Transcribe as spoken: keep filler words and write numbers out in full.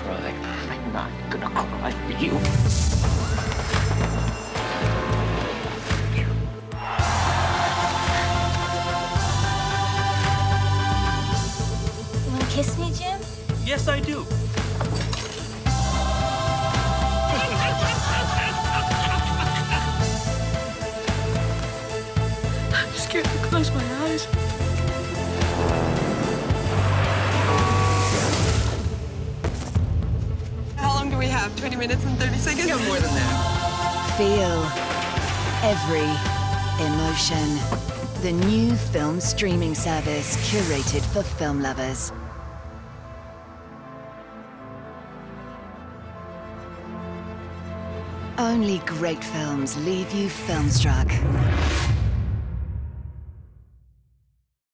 cry. I'm not gonna cry for you. You wanna kiss me, Jim? Yes, I do. I'm scared to close my eyes. How long do we have? twenty minutes and thirty seconds? Yeah, more than that. Feel every emotion. The new film streaming service curated for film lovers. Only great films leave you filmstruck.